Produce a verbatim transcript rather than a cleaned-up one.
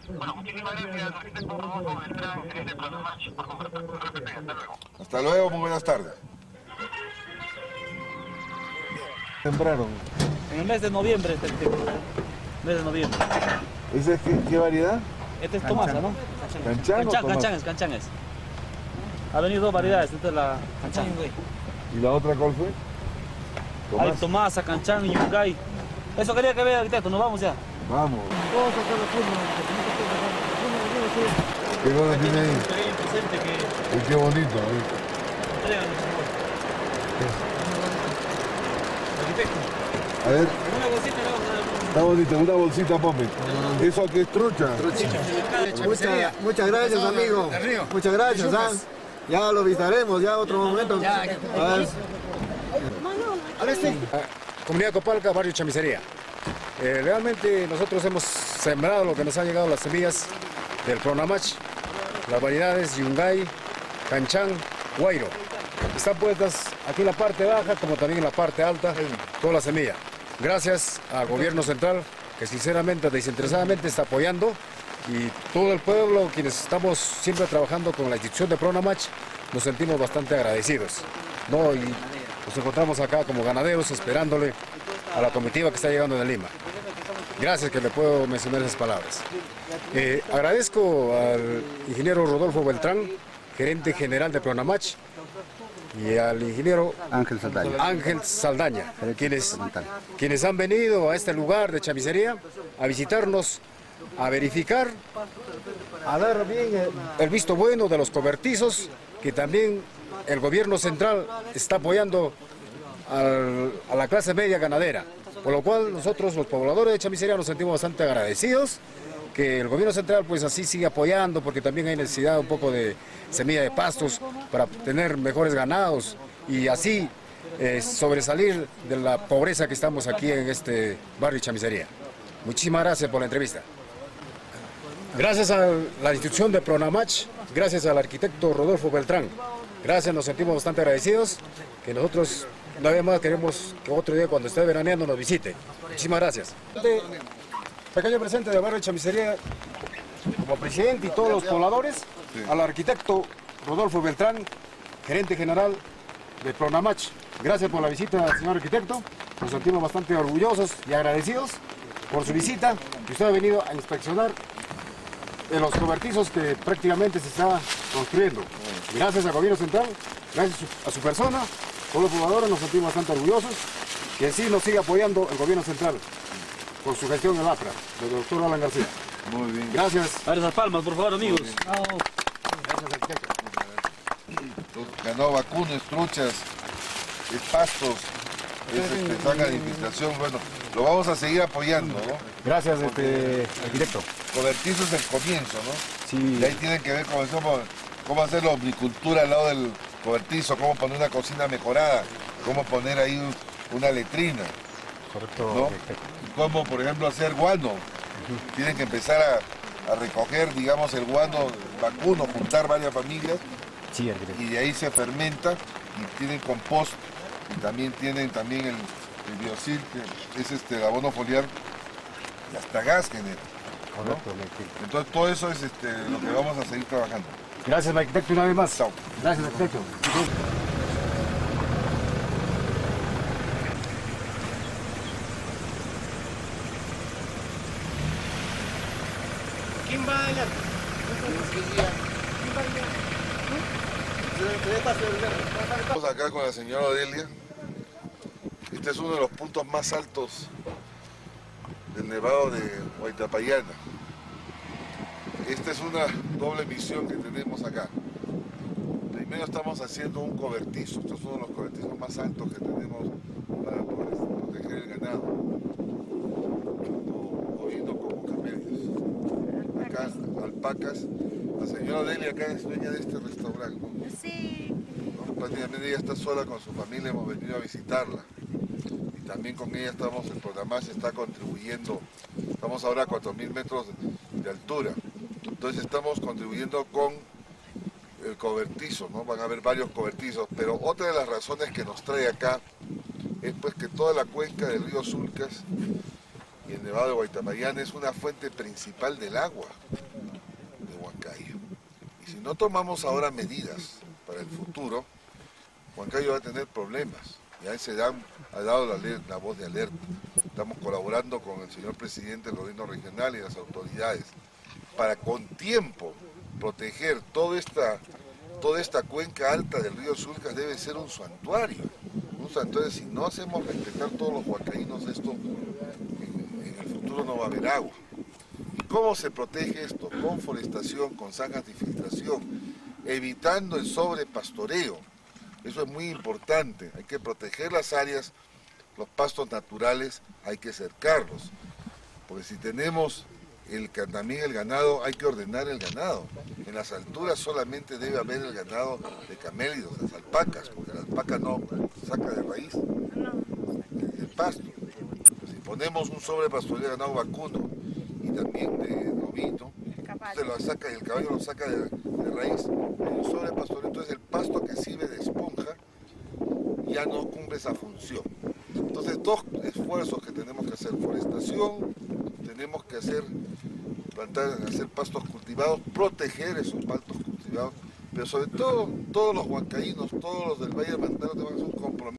Bueno, muchísimas gracias, arquitecto Rodolfo Beltrán, gerente de Pronamach, por conversar con R P P. Hasta luego. Hasta luego, muy buenas tardes. Sembraron. En el mes de noviembre, este tipo. Mes de noviembre. ¿Esa es qué, qué variedad? Este es tomasa, ¿no? ¿Canchan o Canchan, tomasa? canchan es, canchan es. Ha venido dos variedades, esta es la canchan. ¿Y la otra cuál fue? Hay Tomasa. tomasa, canchan y yungay. Eso quería que vea, arquitecto, nos vamos ya. Vamos. ¿Qué cosa tiene ahí? presente que Y qué bonito. ¿eh? entregan los arquitecto. A ver, Una bolsita le vamos a dar. está bonita, una bolsita, Pope. ¿Eso aquí es trucha? Muchas, muchas gracias, amigo. Muchas gracias. ¿ah? Ya lo visitaremos, ya otro momento. A ver. Comunidad Copalca, barrio Chamisería. Eh, realmente nosotros hemos sembrado lo que nos han llegado las semillas del Pronamach, las variedades Yungay, Canchan, Guairo. Están puestas aquí en la parte baja como también en la parte alta, toda la semilla. Gracias al gobierno central que sinceramente, desinteresadamente está apoyando, y todo el pueblo, quienes estamos siempre trabajando con la institución de Pronamach, nos sentimos bastante agradecidos, ¿no? Y nos encontramos acá como ganaderos esperándole a la comitiva que está llegando de Lima. Gracias que le puedo mencionar esas palabras. Eh, agradezco al ingeniero Rodolfo Beltrán, gerente general de Pronamach, y al ingeniero Ángel Saldaña. Ángel Saldaña, quienes, quienes han venido a este lugar de Chamisería a visitarnos, a verificar, a dar bien el, el visto bueno de los cobertizos, que también el gobierno central está apoyando al, a la clase media ganadera, por lo cual nosotros los pobladores de Chamisería nos sentimos bastante agradecidos que el gobierno central pues así sigue apoyando, porque también hay necesidad un poco de semilla de pastos para tener mejores ganados y así eh, sobresalir de la pobreza que estamos aquí en este barrio Chamisería. Muchísimas gracias por la entrevista. Gracias a la institución de Pronamach, gracias al arquitecto Rodolfo Beltrán, gracias, nos sentimos bastante agradecidos, que nosotros una vez más queremos que otro día cuando esté veraneando nos visite. Muchísimas gracias. Pequeño presente del barrio de Chamisería, como presidente y todos los pobladores, al arquitecto Rodolfo Beltrán, gerente general de Pronamach. Gracias por la visita, señor arquitecto. Nos sentimos bastante orgullosos y agradecidos por su visita, que usted ha venido a inspeccionar de los cobertizos que prácticamente se está construyendo. Gracias al gobierno central, gracias a su persona, todos los pobladores nos sentimos bastante orgullosos, que sí nos sigue apoyando el gobierno central con su gestión en el APRA, del doctor Alan García. Muy bien. Gracias. A ver esas palmas, por favor, amigos. Gracias, arquitecto. Ganó vacunos, truchas, eh, pastos, es, este, saca de infiltración. Bueno, lo vamos a seguir apoyando, ¿no? Gracias, este, arquitecto. Cobertizos del comienzo, ¿no? Sí. Y ahí tienen que ver con cómo, cómo hacer la omnicultura al lado del cobertizo, cómo poner una cocina mejorada, cómo poner ahí un- una letrina, Correcto, ¿no? arquitecto. Y cómo, por ejemplo, hacer guano. Tienen que empezar a, a recoger, digamos, el guano vacuno, juntar varias familias, Sí, arquitecto. y de ahí se fermenta y tienen compost, y también tienen también el, el biocil, que es este, el abono foliar, y hasta gas genera, ¿no? Correcto, arquitecto. Entonces todo eso es este, lo que vamos a seguir trabajando. Gracias, arquitecto, una vez más. Chao. Gracias, arquitecto. ¿Quién va adelante? Estamos acá con la señora Odelia. Este es uno de los puntos más altos del Nevado de Huaytapallana. Esta es una doble misión que tenemos acá. Primero estamos haciendo un cobertizo. Este es uno de los cobertizos más altos que tenemos para poder proteger el ganado, tanto ovino como camellos. Acá, alpacas. La señora Odelia acá es dueña de este restaurante, ¿no? Sí, ¿No? Prácticamente ella está sola con su familia, hemos venido a visitarla. Y también con ella estamos, el programa se está contribuyendo, estamos ahora a cuatro mil metros de, de altura. Entonces estamos contribuyendo con el cobertizo, ¿no? Van a haber varios cobertizos, pero otra de las razones que nos trae acá es pues que toda la cuenca del río Sulcas y el Nevado de Huaytapallana es una fuente principal del agua de Huancayo. Y si no tomamos ahora medidas para el futuro, Huancayo va a tener problemas. Ya se dan, ha dado la, la voz de alerta. Estamos colaborando con el señor presidente del gobierno regional y las autoridades para con tiempo proteger toda esta, toda esta cuenca alta del río Sulcas. Debe ser un santuario. Un santuario. Si no hacemos respetar todos los huancaínos, esto en, en el futuro no va a haber agua. ¿Y cómo se protege esto? Con forestación, con zanjas de filtración, evitando el sobrepastoreo. Eso es muy importante. Hay que proteger las áreas, los pastos naturales, hay que cercarlos. Porque si tenemos el, también el ganado, hay que ordenar el ganado. En las alturas solamente debe haber el ganado de camélidos, las alpacas, porque la alpaca no saca de raíz el, el pasto. Si ponemos un sobrepastoreo de ganado vacuno y también de ovino, usted lo saca y el caballo lo saca de, de raíz, hay un sobrepastoreo, entonces el pasto que sirve de esponja ya no cumple esa función. Entonces, dos esfuerzos que tenemos que hacer: forestación, tenemos que hacer, plantar, hacer pastos cultivados, proteger esos pastos cultivados, pero sobre todo, todos los huancaínos, todos los del Valle del Mantaro, tenemos que hacer un compromiso.